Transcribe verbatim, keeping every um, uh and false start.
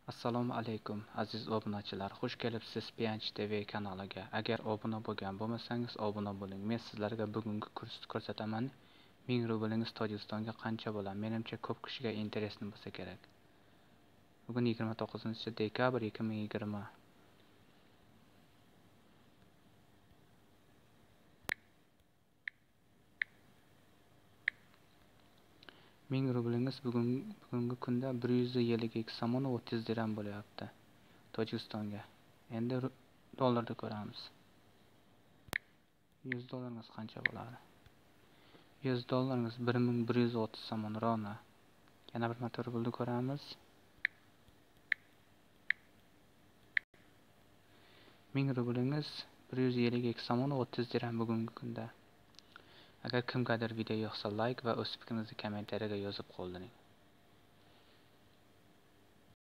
Assalomu alaykum aziz obunachilar, xush kelibsiz P N T V kanaliga. Agar obuna bo'lgan bo'lmasangiz obuna bo'ling. Men sizlarga bugungi kurs ko'rsataman. ming rublingiz Tojikistonga qancha bo'ladi? Menimcha ko'p kishiga interesni bo'lsa kerak. Bugun yigirma to'qqizinchi dekabr ikki ming yigirma. ming rublingiz bugun bugungi kunda bir yuz ellik ikki somon o'ttiz dirham bo'lyapti Tojikistonga. Endi dollarda ko'ramiz. yuz dollaringiz qancha bo'ladi? yuz dollaringiz bir ming bir yuz o'ttiz somon rona. Yana bir marta rublda ko'ramiz. ming rublingiz bir yuz ellik ikki somon o'ttiz dirham bugungi kunda. Agar kimgadir video yoqsa like va o'z fikringizni kommentariyaga yozib qoldiring.